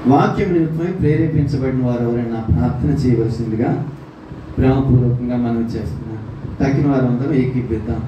వాక్యం నిమిత్తమై ప్రేరేపించబడిన వారు ఎవరైనా ప్రార్థన చేయవలసిందిగా ప్రేమపూర్వకంగా మనం చేస్తున్నాం. తగిన వారు అందరం ఏకీపిద్దాం.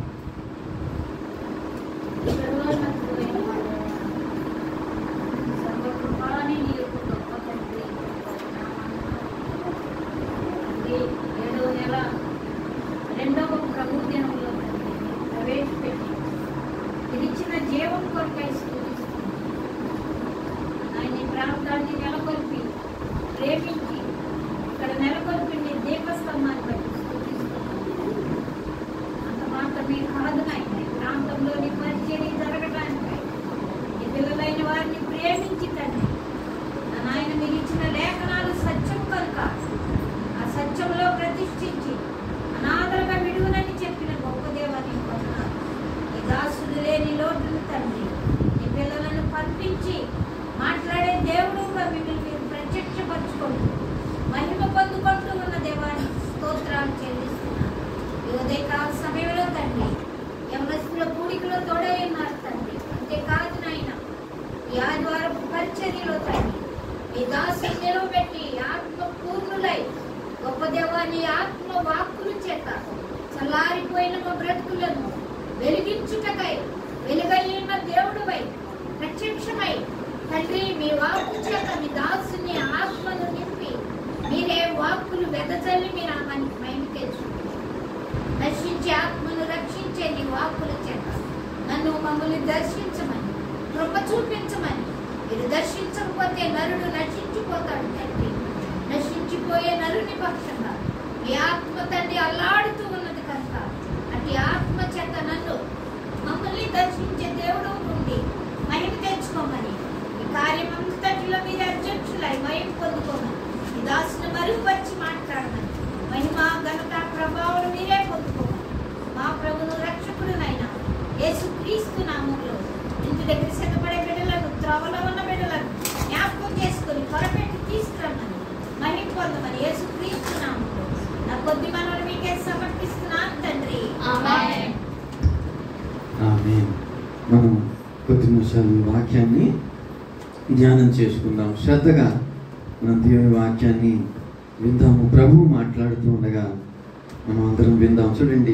మనం కొద్ది నిమిషాలు వాక్యాన్ని ధ్యానం చేసుకుందాం. శ్రద్ధగా మనం దేవుని వాక్యాన్ని విందాము. ప్రభువు మాట్లాడుతూ ఉండగా మనం అందరం విందాం. చూడండి,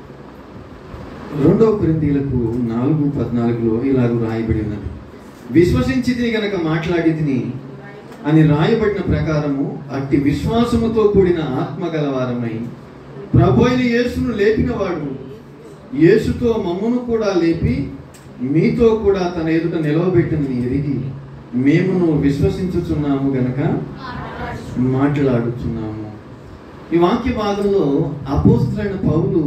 2 కొరింథీయులకు 4:14 ఇలాగ రాయబడి ఉన్నది. విశ్వసించి తిని గనక మాట్లాడి తిని అని రాయబడిన ప్రకారము అట్టి విశ్వాసముతో కూడిన ఆత్మ గలవారమై ప్రభు అయిన యేసును లేపినవాడు యేసుతో మమ్మను కూడా లేపి మీతో కూడా తన ఎదుట నిలవబెట్టినని ఎరిగి మేమును విశ్వసించుచున్నాము గనక మాట్లాడుచున్నాము. ఈ వాక్య భాగంలో అపోస్తలుడైన పౌలు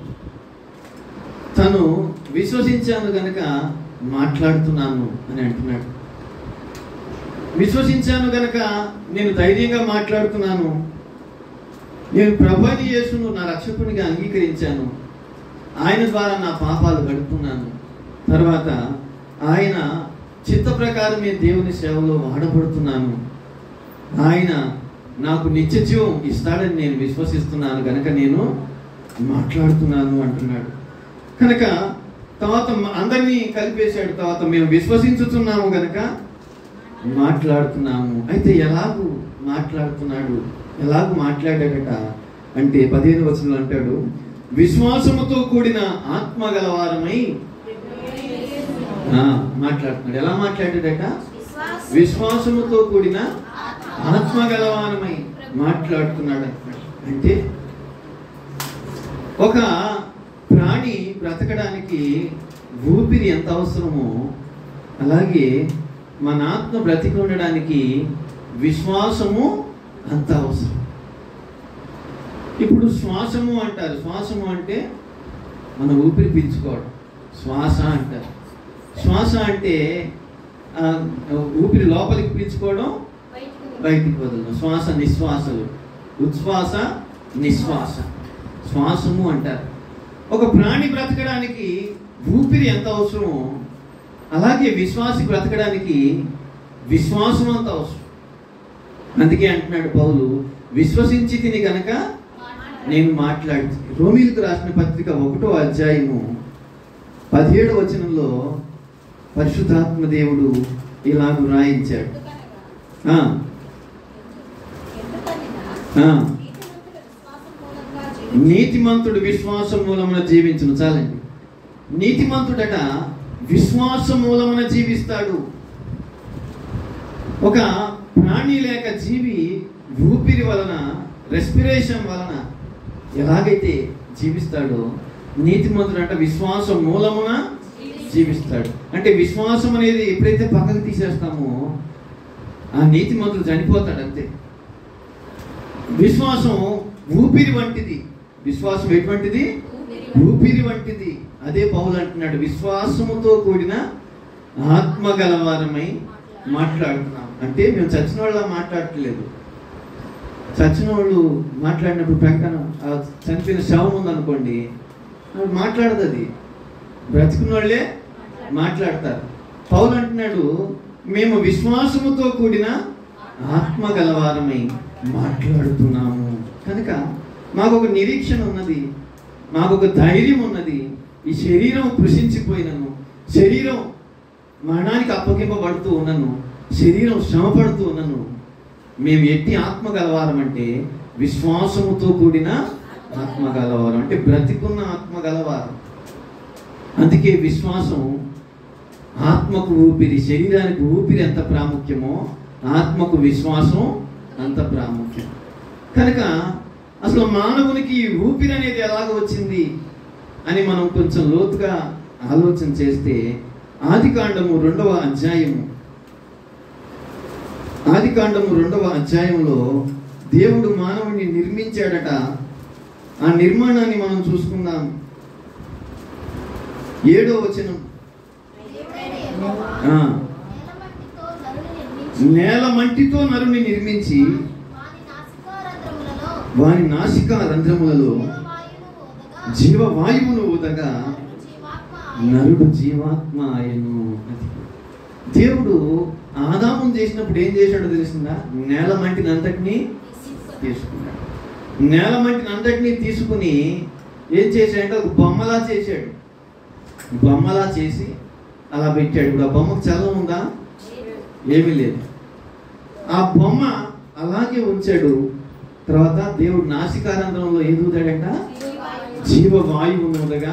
తను విశ్వసించాను గనక మాట్లాడుతున్నాను అని అంటున్నాడు. విశ్వసించాను గనక నేను ధైర్యంగా మాట్లాడుతున్నాను. నేను ప్రభువైన యేసును నా రక్షకునిగా అంగీకరించాను. ఆయన ద్వారా నా పాపాలు గడుపుతున్నాను. తర్వాత ఆయన చిత్త ప్రకారమే దేవుని సేవలో వాడబడుతున్నాను. ఆయన నాకు నిత్య జీవం ఇస్తాడని నేను విశ్వసిస్తున్నాను కనుక నేను మాట్లాడుతున్నాను అంటున్నాడు. కనుక తర్వాత అందరినీ కలిపేశాడు. తర్వాత మేము విశ్వసించుతున్నాము కనుక మాట్లాడుతున్నాము. అయితే ఎలాగూ మాట్లాడుతున్నాడు, ఎలాగూ మాట్లాడాడట అంటే 15వ వచనంలో అంటాడు, విశ్వాసముతో కూడిన ఆత్మ గలవారమై మాట్లాడుతున్నాడు. ఎలా మాట్లాడాడట? విశ్వాసముతో కూడిన ఆత్మ గలవారమై మాట్లాడుతున్నాడు. అంటే ఒక ప్రాణి బ్రతకడానికి ఊపిరి ఎంత అవసరమో అలాగే మన ఆత్మ బ్రతికి ఉండడానికి విశ్వాసము అంత అవసరం. ఇప్పుడు శ్వాసము అంటారు. శ్వాసము అంటే మన ఊపిరి పీల్చుకోవడం శ్వాస అంటారు. శ్వాస అంటే ఊపిరి లోపలికి పీల్చుకోవడం, బయటికి వదలడం. శ్వాస నిశ్వాసలు, ఉచ్ఛ్వాస నిశ్వాస, శ్వాసము అంటారు. ఒక ప్రాణి బ్రతకడానికి ఊపిరి ఎంత అవసరమో అలాగే విశ్వాసి బ్రతకడానికి విశ్వాసం అంత అవసరం. అందుకే అంటున్నాడు పౌలు, విశ్వసించి తిని గనక నేను మాట్లాడి. రోమీయులకు రాసిన పత్రిక 1వ అధ్యాయము 17వ వచనంలో పరిశుద్ధాత్మ దేవుడు ఇలాగ రాయించాడు. నీతిమంతుడు విశ్వాసం మూలమున జీవించును. చాలండి. నీతిమంతుడట విశ్వాసం మూలమున జీవిస్తాడు. ఒక ప్రాణి లేక జీవి ఊపిరి వలన, రెస్పిరేషన్ వలన ఎలాగైతే జీవిస్తాడో నీతిమంతుడు అంటే విశ్వాసం మూలమున జీవిస్తాడు. అంటే విశ్వాసం అనేది ఎప్పుడైతే పక్కకు తీసేస్తామో ఆ నీతిమంతుడు చనిపోతాడు అంతే. విశ్వాసం ఊపిరి వంటిది. విశ్వాసం ఎటువంటిది? ఊపిరి వంటిది. అదే పౌలు అంటున్నాడు, విశ్వాసముతో కూడిన ఆత్మ గలవారమై మాట్లాడుతున్నాం. అంటే మేము చచ్చిన వాళ్ళ మాట్లాడట్లేదు. చచ్చిన వాళ్ళు మాట్లాడినప్పుడు ప్రక్కన చనిపోయిన శవం ఉందనుకోండి, మాట్లాడదు. అది బ్రతికిన వాళ్ళే మాట్లాడతారు. పౌలు అంటున్నాడు, మేము విశ్వాసముతో కూడిన ఆత్మ గలవారమై మాట్లాడుతున్నాము. కనుక మాకు ఒక నిరీక్షణ ఉన్నది, మాకు ఒక ధైర్యం ఉన్నది. ఈ శరీరం కృషించిపోయినను, శరీరం మరణానికి అప్పగింపబడుతూ ఉన్నను, శరీరం శ్రమపడుతూ ఉన్నను, మేము ఎట్టి ఆత్మ గలవారం అంటే విశ్వాసముతో కూడిన ఆత్మ గలవారం, అంటే బ్రతికున్న ఆత్మ గలవారం. అందుకే విశ్వాసం ఆత్మకు ఊపిరి. శరీరానికి ఊపిరి ఎంత ప్రాముఖ్యమో ఆత్మకు విశ్వాసం అంత ప్రాముఖ్యం. కనుక అసలు మానవునికి ఊపిరి అనేది ఎలాగ వచ్చింది అని మనం కొంచెం లోతుగా ఆలోచన చేస్తే ఆదికాండము 2వ అధ్యాయంలో దేవుడు మానవుని నిర్మించాడట. ఆ నిర్మాణాన్ని మనం చూసుకుందాం. 7వ వచనం, నేల మంటితో నరుని నిర్మించి వారి నాసికా రంధ్రములలో జీవవాయువును ఊదగా నరుడు జీవాత్మ ఆయను. దేవుడు ఆదామును చేసినప్పుడు ఏం చేశాడో తెలిసిందా? నేల మంటిని అంతటినీ తీసుకున్నాడు. నేల మంటిని అంతటినీ తీసుకుని ఏం చేశాడంటే ఒక బొమ్మలా చేశాడు. బొమ్మలా చేసి అలా పెట్టాడు. ఇప్పుడు ఆ బొమ్మకు చలం ఉందా? ఏమీ లేదు. ఆ బొమ్మ అలాగే ఉంచాడు. తర్వాత దేవుడు నాసికారంధ్రంలో ఏది ఊదాడంట? జీవవాయువు ఊదగా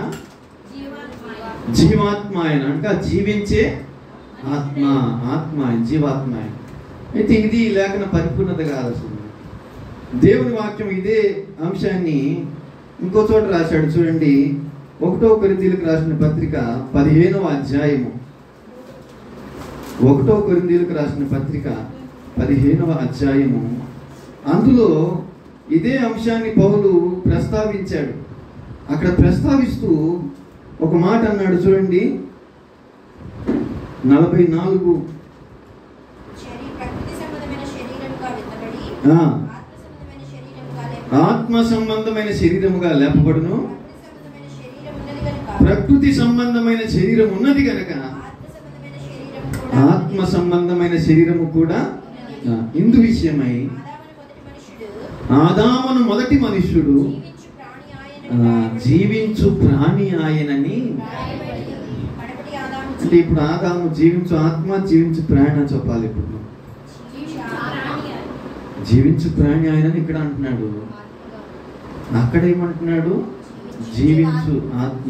జీవాత్మ ఆయన, అంటే జీవించే ఆత్మ, ఆత్మ ఆయన, జీవాత్మ ఆయన. అయితే ఇది లేఖన పరిపూర్ణత కాదు అసలు. దేవుని వాక్యం ఇదే అంశాన్ని ఇంకో చోట రాశాడు. చూడండి, 1 కొరింథీయులకు రాసిన పత్రిక 15వ అధ్యాయము. 1 కొరింథీయులకు రాసిన పత్రిక 15వ అధ్యాయము. అందులో ఇదే అంశాన్ని పౌలు ప్రస్తావించాడు. అక్కడ ప్రస్తావిస్తూ ఒక మాట అన్నాడు. చూడండి, 44 ఆత్మ సంబంధమైన శరీరముగా లేపబడును, ప్రకృతి సంబంధమైన శరీరం ఉన్నది కనుక ఆత్మ సంబంధమైన శరీరము కూడా. ఇందు విషయమై ఆదామును మొదటి మనుష్యుడు జీవించు ప్రాణి ఆయనని. అంటే ఇప్పుడు ఆదాము జీవించు ఆత్మ, జీవించు ప్రాణి అని చెప్పాలి. ఇప్పుడు జీవించు ప్రాణి ఆయనని ఇక్కడ అంటున్నాడు. అక్కడేమంటున్నాడు? జీవించు ఆత్మ.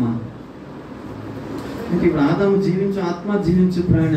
అంటే ఇప్పుడు ఆదాము జీవించు ఆత్మ, జీవించు ప్రాణ.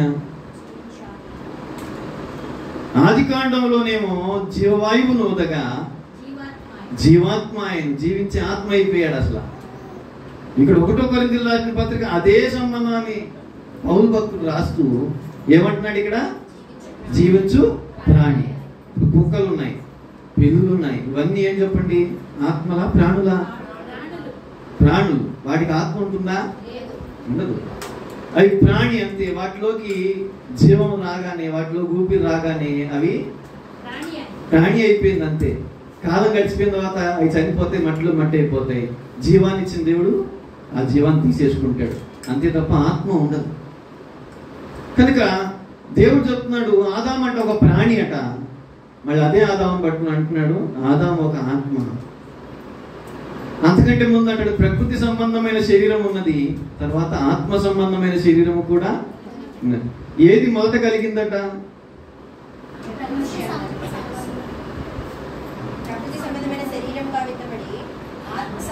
ఆదికాండంలోనేమో జీవవాయువును ఊదగా జీవాత్మ ఆయన, జీవించే ఆత్మ అయిపోయాడు. అసలు ఇక్కడ 1 కొరింథీయులకు రాసిన పత్రిక అదే సంబంధాన్ని పౌలు భక్తుడు రాస్తూ ఏమంటున్నాడు? ఇక్కడ జీవించు ప్రాణి. కుక్కలు ఉన్నాయి, పిల్లులు ఉన్నాయి, ఇవన్నీ ఏం చెప్పండి? ఆత్మలా ప్రాణులా? ప్రాణులు. వాటికి ఆత్మ ఉంటుందా? ఉండదు. అవి ప్రాణి అంతే. వాటిలోకి జీవం రాగానే, వాటిలో ఊపిరి రాగానే అవి ప్రాణి అయిపోయింది అంతే. కాలం గడిచిపోయిన తర్వాత అవి చనిపోతే మట్టిలో మట్టి అయిపోతాయి. జీవాన్ని ఇచ్చిన దేవుడు ఆ జీవాన్ని తీసేసుకుంటాడు అంతే తప్ప ఆత్మ ఉండదు. కనుక దేవుడు చెప్తున్నాడు, ఆదాం అంటే ఒక ప్రాణి అట. మళ్ళీ అదే ఆదాం పట్టుకుని అంటున్నాడు, ఆదాం ఒక ఆత్మ. అంతకంటే ముందు అంటాడు, ప్రకృతి సంబంధమైన శరీరం ఉన్నది, తర్వాత ఆత్మ సంబంధమైన శరీరము కూడా ఉన్నది. ఏది మొదట కలిగిందట?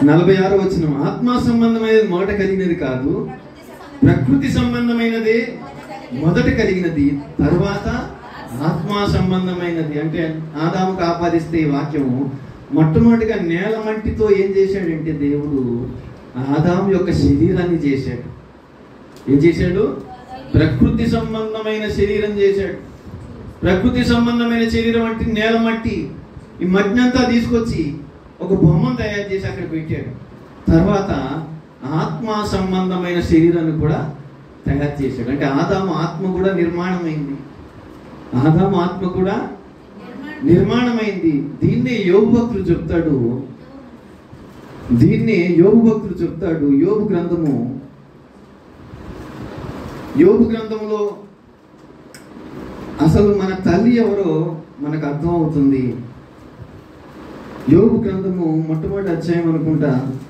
46వ వచనం, ఆత్మ సంబంధమైనది మొదట కలిగినది కాదు, ప్రకృతి సంబంధమైనదే మొదట కలిగినది, తర్వాత ఆత్మ సంబంధమైనది. అంటే ఆదాముకు ఆపాదిస్తే ఈ వాక్యము మొట్టమొదటిగా నేల మట్టితో ఏం చేశాడంటే దేవుడు ఆదాము యొక్క శరీరాన్ని చేశాడు. ఏం చేశాడు? ప్రకృతి సంబంధమైన శరీరం చేశాడు. ప్రకృతి సంబంధమైన శరీరం అంటే నేల మట్టి. ఈ మట్టిని అంతా తీసుకొచ్చి ఒక బొమ్మను తయారు చేసి అక్కడ పెట్టాడు. తర్వాత ఆత్మ సంబంధమైన శరీరాన్ని కూడా తయారు చేశాడు. అంటే ఆదాము ఆత్మ కూడా నిర్మాణమైంది. ఆదాము ఆత్మ కూడా నిర్మాణమైంది. దీన్నే యోబు భక్తుడు చెప్తాడు. యోబు గ్రంథములో అసలు మన తల్లి ఎవరో మనకు అర్థం అవుతుంది. యోబు గ్రంథము మొట్టమొదటి అధ్యాయం అనుకుంటా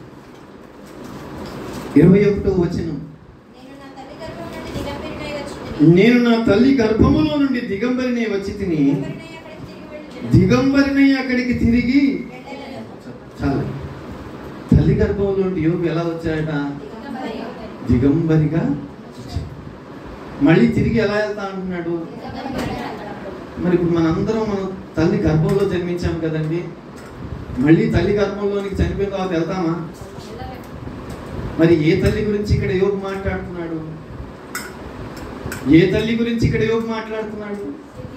21వ వచనం, నేను నా తల్లి గర్భములో నుండి దిగంబరినై వచ్చి తిని దిగంబరినై అక్కడికి తిరిగి. చాలు. తల్లి గర్భంలో నుండి యోబు ఎలా వచ్చాడట? దిగంబరిగా. మళ్ళీ తిరిగి ఎలా వెళ్తా అంటున్నాడు? మరి ఇప్పుడు మనందరం మనం తల్లి గర్భంలో జన్మించాం కదండి. మళ్ళీ తల్లి గర్భంలోనికి చనిపోయిన తర్వాత వెళ్తామా? మరి ఏ తల్లి గురించి ఇక్కడ యోబు మాట్లాడుతున్నాడు? ఏ తల్లి గురించి ఇక్కడ యోబు మాట్లాడుతున్నాడు?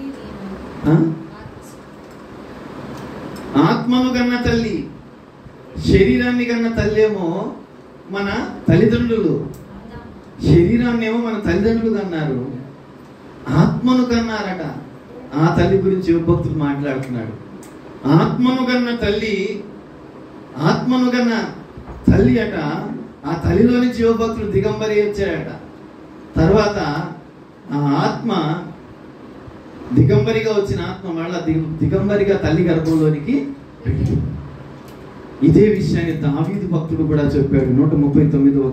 ఆత్మను కన్న తల్లి, శరీరాన్ని కన్న తల్లి ఏమో మన తల్లిదండ్రులు, శరీరాన్ని ఏమో మన తల్లిదండ్రులు కన్నారు, ఆత్మను కన్నారట. ఆ తల్లి గురించి యోబు భక్తుడు మాట్లాడుతున్నాడు. ఆత్మను కన్న తల్లి, ఆత్మను కన్న తల్లి అట. ఆ తల్లిలో నుంచి యోబు భక్తుడు దిగంబరి వచ్చాడట. తర్వాత ఆ ఆత్మ, దిగంబరిగా వచ్చిన ఆత్మ మళ్ళా దిగంబరిగా తల్లి గర్భంలోనికి పెట్టింది. ఇదే విషయాన్ని దావీదు భక్తుడు కూడా చెప్పాడు. 139వ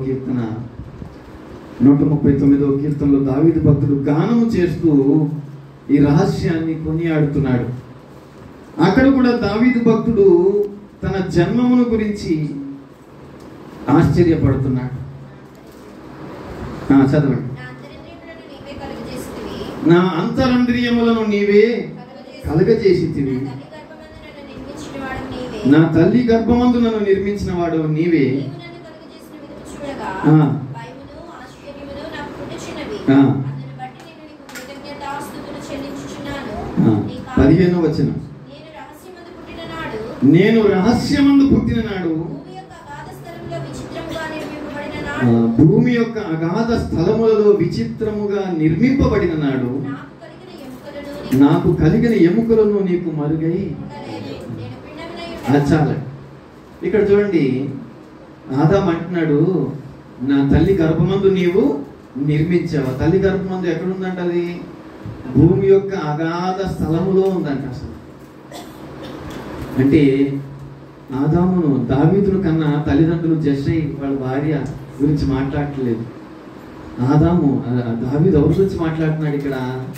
కీర్తనలో దావీదు భక్తుడు గానము చేస్తూ ఈ రహస్యాన్ని కొనియాడుతున్నాడు. అక్కడ కూడా దావీదు భక్తుడు తన జన్మమును గురించి ఆశ్చర్యపడుతున్నాడు. చదవండి. నా అంతరంద్రియములను నీవే కలుగజేసితివి, నా తల్లి గర్భమందు నన్ను నిర్మించిన వాడు నీవే. 15వ వచనం, నేను రహస్యమందు పుట్టిన నాడు, భూమి యొక్క అగాధ స్థలములలో విచిత్రముగా నిర్మింపబడిన నాడు, నాకు కలిగిన ఎముకలను నీకు మరుగై. చాలా. ఇక్కడ చూడండి, ఆదాము అంటున్నాడు, నా తల్లి గర్భమందు నీవు నిర్మించావు. తల్లి గర్భమందు ఎక్కడుందంట? అది భూమి యొక్క అగాధ స్థలములో ఉందంట. అసలు అంటే ఆదామును, దావీదును కన్నా తల్లిదండ్రులు జెస్సై వాళ్ళ భార్య గురించి మాట్లాడట్లేదు. దావీదు ఎవరి గురించి మాట్లాడుతున్నాడు ఇక్కడ?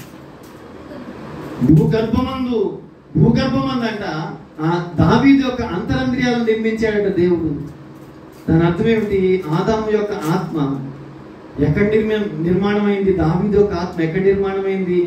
భూగర్భమందు అంట ఆ దావీదు యొక్క అంతరంద్రియాలను నిర్మించాడట దేవుడు. దాని అర్థం ఏమిటి? ఆదాము యొక్క ఆత్మ ఎక్కడ నిర్మాణమైంది? దావీదు యొక్క ఆత్మ ఎక్కడ నిర్మాణమైంది?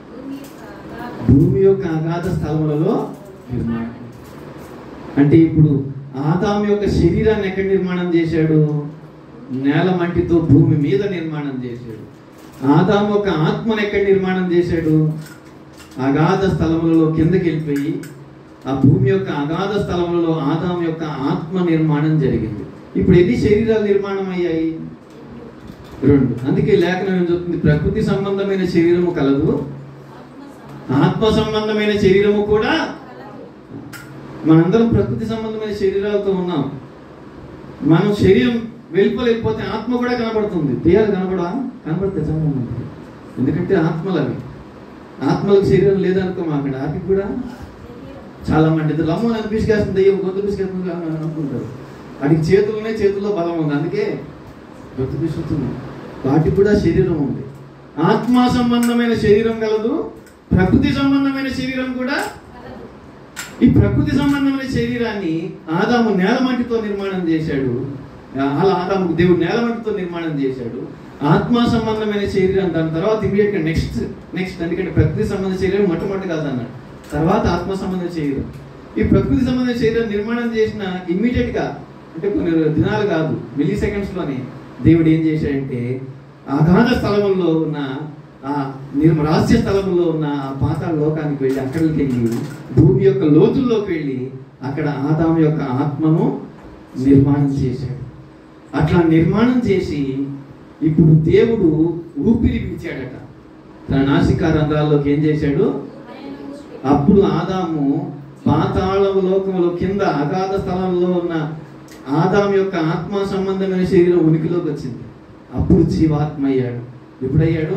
భూమి యొక్క అగాధ స్థలములలో నిర్మాణం. అంటే ఇప్పుడు ఆదాము యొక్క శరీరాన్ని ఎక్కడ నిర్మాణం చేశాడు? నేల మట్టితో భూమి మీద నిర్మాణం చేశాడు. ఆదాము యొక్క ఆత్మను ఎక్కడ నిర్మాణం చేశాడు? అగాధ స్థలములలో కిందకి వెళ్ళిపోయి ఆ భూమి యొక్క అగాధ స్థలములలో ఆదాము యొక్క ఆత్మ నిర్మాణం జరిగింది. ఇప్పుడు ఎన్ని శరీరాలు నిర్మాణం అయ్యాయి? 2. అందుకే లేఖనం ఏం చెప్తుంది? ప్రకృతి సంబంధమైన శరీరము కలదు, ఆత్మ సంబంధమైన శరీరము కూడా. మనందరం ప్రకృతి సంబంధమైన శరీరాలతో ఉన్నాం. మనం శరీరం వెళ్ళిపోతే ఆత్మ కూడా కనబడుతుంది. దేహాలు కనబడితే సంబంధం. ఎందుకంటే ఆత్మలు అవి. ఆత్మలకు శరీరం లేదనుకో, అక్కడ ఆత్మకి కూడా చాలా మంది ఇద్దరు అమ్మో నన్ను పిసికేస్తుంది, దెయ్యం గొంతు పిసికేస్తుంది అనుకుంటారు. వాటికి చేతుల్లో బలం ఉంది, అందుకే గొంతు పిసుకుతుంది. వాటికి కూడా శరీరం ఉంది. ఆత్మ సంబంధమైన శరీరం కలదు, ప్రకృతి సంబంధమైన శరీరం కూడా ఈ ప్రకృతి సంబంధమైన శరీరాన్ని ఆదాము నేలమంటితో నిర్మాణం చేశాడు. అలా ఆదాముకు దేవుడు నేలమంటితో నిర్మాణం చేశాడు. ఆత్మ సంబంధమైన శరీరం దాని తర్వాత ఇమీడియట్గా నెక్స్ట్ ఎందుకంటే ప్రకృతి సంబంధ శరీరం మొట్టమొదటి కాదన్నాడు, తర్వాత ఆత్మ సంబంధ శరీరం. ఈ ప్రకృతి సంబంధ శరీరం నిర్మాణం చేసిన ఇమ్మీడియట్గా అంటే కొన్ని దినాలు కాదు, మిల్లీ సెకండ్స్లోనే దేవుడు ఏం చేశాడంటే అగాధ స్థలంలో ఉన్న ఆ రహస్య స్థలంలో ఉన్న ఆ పాతాళ లోకానికి వెళ్ళి అక్కడికి వెళ్ళి భూమి యొక్క లోతుల్లోకి వెళ్ళి అక్కడ ఆదాము యొక్క ఆత్మను నిర్మాణం చేశాడు. అట్లా నిర్మాణం చేసి ఇప్పుడు దేవుడు ఊపిరి పీల్చాడట తన నాసికా రంధ్రాల్లోకి. ఏం చేశాడు? అప్పుడు ఆదాము పాతాళ లోకములో కింద అగాధ స్థలంలో ఉన్న ఆదాము యొక్క ఆత్మ సంబంధమైన శరీరం ఉనికిలోకి వచ్చింది. అప్పుడు జీవాత్మ అయ్యాడు. ఎప్పుడయ్యాడు?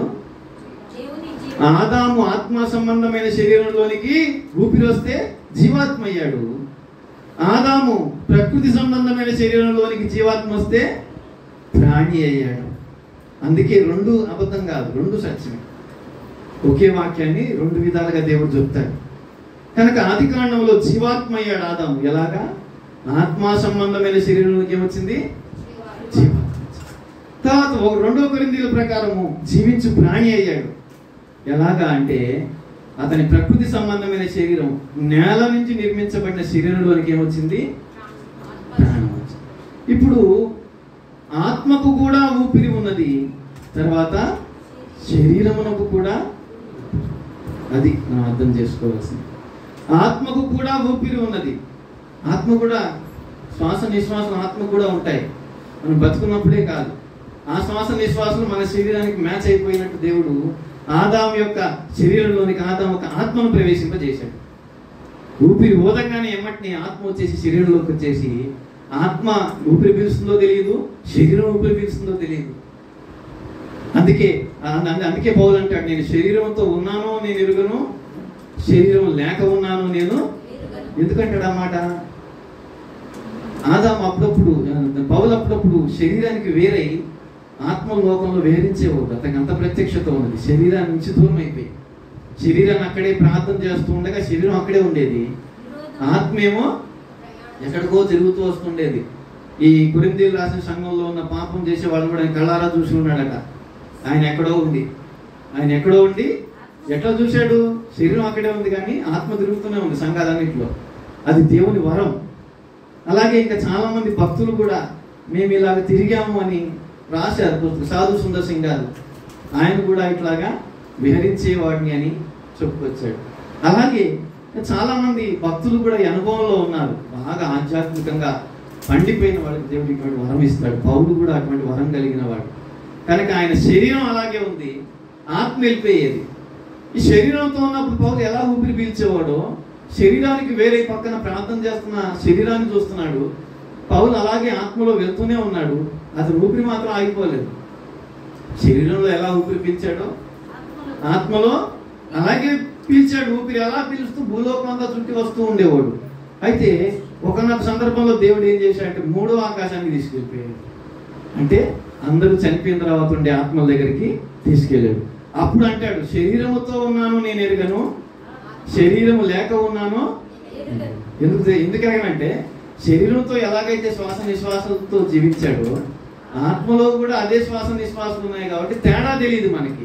ఆదాము ఆత్మ సంబంధమైన శరీరంలోనికి ఊపిరి వస్తే జీవాత్మ అయ్యాడు. ఆదాము ప్రకృతి సంబంధమైన శరీరంలోనికి జీవాత్మ వస్తే ప్రాణి అయ్యాడు. అందుకే రెండు అబద్ధం కాదు, రెండు సత్యమే. ఒకే వాక్యాన్ని రెండు విధాలుగా దేవుడు చెప్తాడు. కనుక ఆది కాండంలో జీవాత్మ అయ్యాడు ఆదాము. ఎలాగా? ఆత్మ సంబంధమైన శరీరంలోకి ఏమొచ్చింది? జీవాత్మ. తర్వాత 2 కొరింథీయుల ప్రకారము జీవించు ప్రాణి అయ్యాడు. ఎలాగా అంటే అతని ప్రకృతి సంబంధమైన శరీరం నేల నుంచి నిర్మించబడిన శరీరంలోనికి ఏమొచ్చింది? ప్రాణం వచ్చింది. ఇప్పుడు ఆత్మకు కూడా ఊపిరి ఉన్నది, తర్వాత శరీరమునకు కూడా. అది మనం అర్థం చేసుకోవాల్సింది. ఆత్మకు కూడా ఊపిరి ఉన్నది. ఆత్మ కూడా శ్వాస నిశ్వాసం ఆత్మ కూడా ఉంటాయి. మనం బతుకున్నప్పుడే కాదు, ఆ శ్వాస నిశ్వాసాలు మన శరీరానికి మ్యాచ్ అయిపోయినట్టు దేవుడు ఆదాము యొక్క శరీరంలోనికి ఆదాము యొక్క ఆత్మను ప్రవేశింపజేశాడు. ఊపిరి ఊదంగానే ఎమ్మటిని ఆత్మ వచ్చేసి శరీరంలోకి వచ్చేసి ఆత్మ ఊపిరి పీలుస్తుందో తెలియదు, శరీరం ఊపిరి పీలుస్తుందో తెలియదు. అందుకే పౌలు అంటాడు, నేను శరీరంతో ఉన్నానో నేను ఎరుగను, శరీరం లేక ఉన్నానో నేను. ఎందుకంటాడు ఆ మాట? ఆదాము అప్పుడప్పుడు పౌలు అప్పుడప్పుడు శరీరానికి వేరై ఆత్మ లోకంలో వేరించేవాడు. అతనికి అంత ప్రత్యక్షత ఉన్నది. శరీరాన్ని నుంచి దూరం అయిపోయి శరీరాన్ని అక్కడే ప్రార్థన చేస్తూ ఉండగా శరీరం అక్కడే ఉండేది, ఆత్మేమో ఎక్కడికో తిరుగుతూ వస్తుండేది. ఈ కొరింథీయులు రాసిన సంఘంలో ఉన్న పాపం చేసే వాళ్ళని కూడా ఆయన కళ్ళారా చూసి ఉన్నాడట. ఆయన ఎక్కడో ఉండి ఎట్లా చూశాడు? శరీరం అక్కడే ఉంది కానీ ఆత్మ తిరుగుతూనే ఉంది సంఘాలన్నింటిలో. అది దేవుని వరం. అలాగే ఇంకా చాలా మంది భక్తులు కూడా మేము ఇలాగ తిరిగాము అని రాశారు. సాధు సుందర్ సింగ్ గారు ఆయన కూడా ఇట్లాగా విహరించేవాడిని అని చెప్పుకొచ్చాడు. అలాగే చాలా మంది భక్తులు కూడా ఈ అనుభవంలో ఉన్నారు. బాగా ఆధ్యాత్మికంగా పండిపోయిన వాళ్ళకి దేవుడు ఇటువంటి వరం ఇస్తాడు. పౌలు కూడా అటువంటి వరం కలిగిన వాడు. కనుక ఆయన శరీరం అలాగే ఉంది, ఆత్మ వెళ్ళిపోయేది. ఈ శరీరంతో ఉన్నప్పుడు పౌలు ఎలా ఊపిరి పీల్చేవాడో శరీరానికి వేరే పక్కన ప్రార్థన చేస్తున్న శరీరాన్ని చూస్తున్నాడు. పౌలు అలాగే ఆత్మలో వెళ్తూనే ఉన్నాడు. అతను ఊపిరి మాత్రం ఆగిపోలేదు. శరీరంలో ఎలా ఊపిరి పీల్చాడో ఆత్మలో అలాగే పీల్చాడు. ఊపిరి ఎలా పీలుస్తూ భూలోకం అంతా చుట్టి వస్తూ ఉండేవాడు. అయితే ఒకనొక సందర్భంలో దేవుడు ఏం చేశాడంటే 3వ ఆకాశానికి తీసుకెళ్ళిపోయాడు. అంటే అందరూ చనిపోయిన తర్వాత ఉండే ఆత్మల దగ్గరికి తీసుకెళ్ళాడు. అప్పుడు అంటాడు, శరీరముతో ఉన్నాను నేను ఎరుగను, శరీరము లేక ఉన్నాను. ఎందుకనంటే శరీరంతో ఎలాగైతే శ్వాస నిశ్వాసంతో జీవించాడో ఆత్మలో కూడా అదే శ్వాస నిశ్వాసాలు ఉన్నాయి కాబట్టి తేడా తెలియదు మనకి.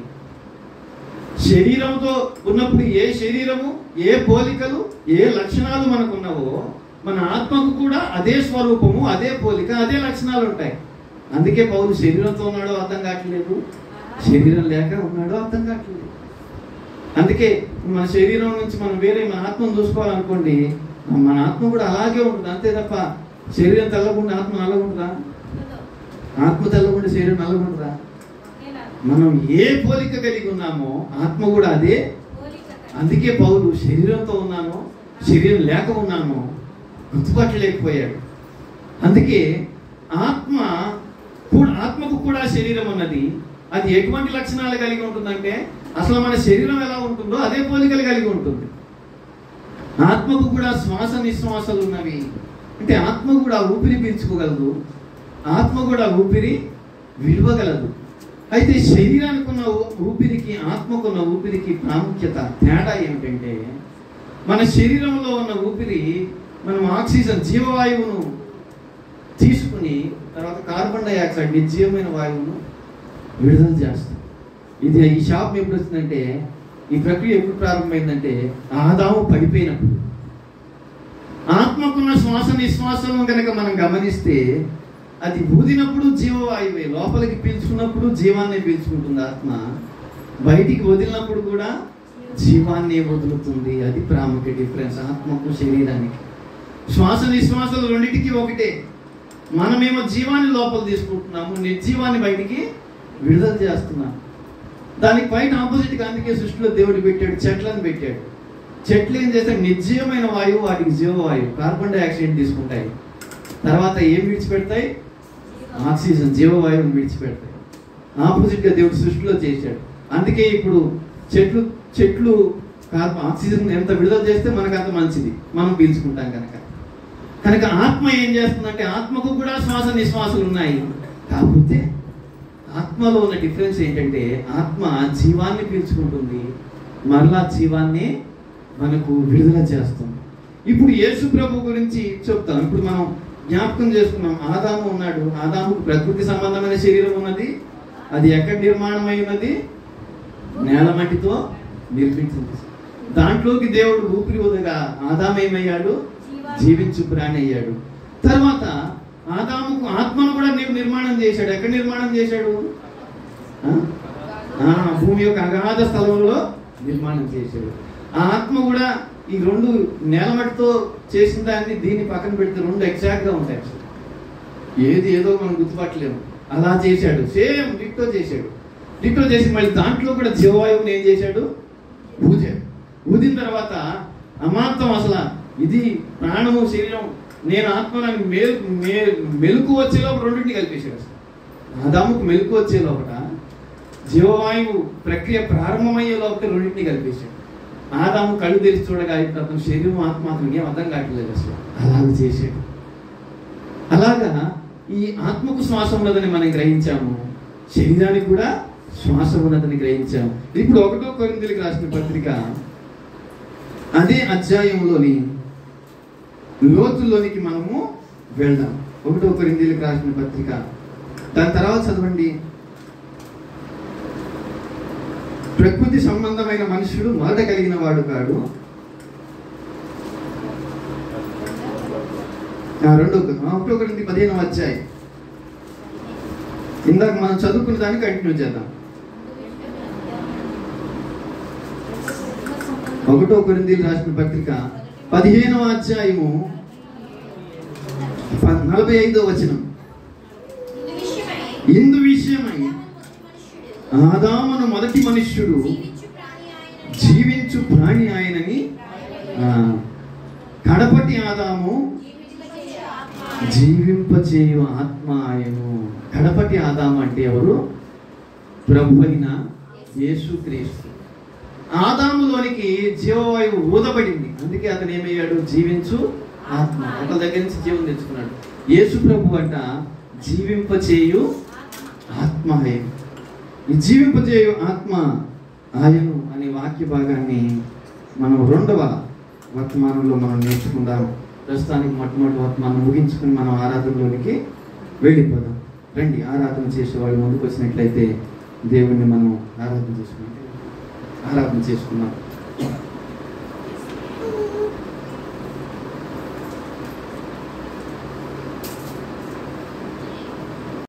శరీరంతో ఉన్నప్పుడు ఏ శరీరము, ఏ పోలికలు, ఏ లక్షణాలు మనకున్నావో మన ఆత్మకు కూడా అదే స్వరూపము, అదే పోలిక, అదే లక్షణాలు ఉంటాయి. అందుకే పౌలు శరీరంతో ఉన్నాడో అర్థం కావట్లేదు, శరీరం లేక ఉన్నాడో అర్థం కావట్లేదు. అందుకే మన శరీరం నుంచి మనం వేరే మన ఆత్మను చూసుకోవాలనుకోండి, మన ఆత్మ కూడా అలాగే ఉంటుంది. అంతే తప్ప శరీరం తెల్లకుండా ఆత్మ నల్లగుంటుందా? ఆత్మ తెల్లకుండా శరీరం నల్లగుంటుందా? మనం ఏ పోలిక కలిగి ఉన్నామో ఆత్మ కూడా అదే. అందుకే పౌలు శరీరంతో ఉన్నానో శరీరం లేక ఉన్నానో గుర్తుపట్టలేకపోయాడు. అందుకే ఆత్మకు కూడా శరీరం ఉన్నది. అది ఎటువంటి లక్షణాలు కలిగి ఉంటుందంటే అసలు మన శరీరం ఎలా ఉంటుందో అదే పోలికలు కలిగి ఉంటుంది. ఆత్మకు కూడా శ్వాస నిశ్వాసాలు ఉన్నవి. అంటే ఆత్మ కూడా ఊపిరి పీల్చుకోగలదు, ఆత్మ కూడా ఊపిరి విడవగలదు. అయితే శరీరానికి ఉన్న ఊపిరికి ఆత్మకున్న ఊపిరికి ప్రాముఖ్యత తేడా ఏమిటంటే మన శరీరంలో ఉన్న ఊపిరి, మనం ఆక్సిజన్ జీవవాయువును తీసుకుని తర్వాత కార్బన్ డైఆక్సైడ్ నిర్జీవమైన వాయువును విడుదల చేస్తాం. ఇది ఈ శాపం ఎప్పుడు వచ్చిందంటే, ఈ ప్రక్రియ ఎప్పుడు ప్రారంభమైందంటే ఆదాము పడిపోయినప్పుడు. ఆత్మకున్న శ్వాస నిశ్వాసము కనుక మనం గమనిస్తే అది ఊదినప్పుడు జీవవాయువే, లోపలికి పీల్చుకున్నప్పుడు జీవాన్ని పీల్చుకుంటుంది ఆత్మ, బయటికి వదిలినప్పుడు కూడా జీవాన్ని వదులుతుంది. అది ప్రాముఖ్య డిఫరెన్స్ ఆత్మకు శరీరానికి. శ్వాస నిశ్వాసాలు రెండింటికి ఒకటే. మనమేమో జీవాన్ని లోపల తీసుకుంటున్నాము, నిర్జీవాన్ని బయటికి విడుదల చేస్తున్నాం. దానికి బయట ఆపోజిట్గా అందుకే సృష్టిలో దేవుడు పెట్టాడు, చెట్లను పెట్టాడు. చెట్లు ఏం చేస్తాయి, నిర్జీవమైన వాయువు వాటికి జీవవాయువు కార్బన్ డైఆక్సైడ్ తీసుకుంటాయి, తర్వాత ఏం విడిచిపెడతాయి, ఆక్సిజన్ జీవవాయువుని విడిచిపెడతాయి. ఆపోజిట్గా దేవుడు సృష్టిలో చేశాడు. అందుకే ఇప్పుడు చెట్లు ఆక్సిజన్ ఎంత విడుదల చేస్తే మనకు అంత మంచిది, మనం పీల్చుకుంటాం కనుక ఆత్మ ఏం చేస్తుందంటే, ఆత్మకు కూడా శ్వాస నిశ్వాసాలు ఉన్నాయి. కాకపోతే ఆత్మలో ఉన్న డిఫరెన్స్ ఏంటంటే, ఆత్మ జీవాన్ని పీల్చుకుంటుంది, మరలా జీవాన్ని మనకు విడుదల చేస్తుంది. ఇప్పుడు యేసు ప్రభు గురించి చెప్తాం. ఇప్పుడు మనం జ్ఞాపకం చేసుకున్నాం, ఆదాము ఉన్నాడు. ఆదాముకు ప్రకృతి సంబంధమైన శరీరం ఉన్నది. అది ఎక్కడ నిర్మాణమై ఉన్నది, నేల మట్టితో నిర్మించింది. దాంట్లోకి దేవుడు ఊపిరి ఊదగా ఆదాము ఏమయ్యాడు, జీవించు ప్రాణి అయ్యాడు. తర్వాత ఆదాముకు ఆత్మను కూడా నిర్మాణం చేశాడు. ఎక్కడ నిర్మాణం చేశాడు, భూమి యొక్క అగాధ స్థలంలో నిర్మాణం చేశాడు. ఆ ఆత్మ కూడా ఈ రెండు నేలమట్టితో చేసిన దాన్ని దీన్ని పక్కన పెడితే రెండు ఎగ్జాక్ట్గా ఉంటాయి. అసలు ఏది ఏదో మనం గుర్తుపట్టలేము. అలా చేశాడు, సేమ్ డిట్టో చేశాడు. డిట్టో చేసి మళ్ళీ దాంట్లో కూడా జీవవాయువుని ఏం చేశాడు, ఊదాడు. ఊదిన తర్వాత అమాంతం అసలు ఇది ప్రాణము శరీరం నేను ఆత్మ నాకు మెలుకు వచ్చేలోపు రెండింటిని కలిపేశాడు. అసలు ఆదాముకు మెలుకు వచ్చే లోపల జీవవాయువు ప్రక్రియ ప్రారంభమయ్యే లోపల రెండింటిని కలిపేశాడు. ఆదాము కళ్ళు తెరిచి చూడగా అతను శరీరం ఆత్మ అతనికి ఏం అర్థం కావట్లేదు. అసలు అలాగ చేశాడు. అలాగా ఈ ఆత్మకు శ్వాస ఉన్నదని మనం గ్రహించాము, శరీరానికి కూడా శ్వాస ఉన్నదని గ్రహించాము. ఇప్పుడు 1 కొరింథీయులకు రాసిన పత్రిక అదే అధ్యాయంలోని లోతుల్లోనికి మనము వెళ్దాం. 1 కొరింథీయులకు రాసిన పత్రిక, దాని తర్వాత చదవండి. ప్రకృతి సంబంధమైన మనుషుడు మొదట కలిగిన వాడు కాడు. 1 కొరింథీ 15వ అధ్యాయం, ఇందాక మనం చదువుకున్న దాన్ని కంటిన్యూ చేద్దాం. 1 కొరింథీయులకు రాసిన పత్రిక 15వ అధ్యాయము 45వ వచనం. ఇందు విషయమై ఆదామును మొదటి మనుష్యుడు జీవించు ప్రాణి ఆయనని, కడపటి ఆదాము జీవింపచేయు ఆత్మ ఆయను. కడపటి ఆదాము అంటే ఎవరు, ప్రభు అయిన యేసుక్రీస్తు. ఆదాములోనికి జీవవాయువు ఊదబడింది, అందుకే అతను ఏమయ్యాడు, జీవించు ఆత్మ. ఒకరి దగ్గర నుంచి జీవం తెచ్చుకున్నాడు. యేసు ప్రభు అంట జీవింపచేయు ఆత్మ ఆయను. ఈ జీవింపచేయు ఆత్మ ఆయను అనే వాక్య భాగాన్ని మనం 2వ వర్తమానంలో మనం నేర్చుకుందాం. ప్రస్తుతానికి మొట్టమొదటి వర్తమానం ముగించుకుని మనం ఆరాధనలోనికి వెళ్ళిపోదాం. రండి, ఆరాధన చేసే వాళ్ళు ముందుకు వచ్చినట్లయితే దేవుణ్ణి మనం ఆరాధన చేసుకుందాం.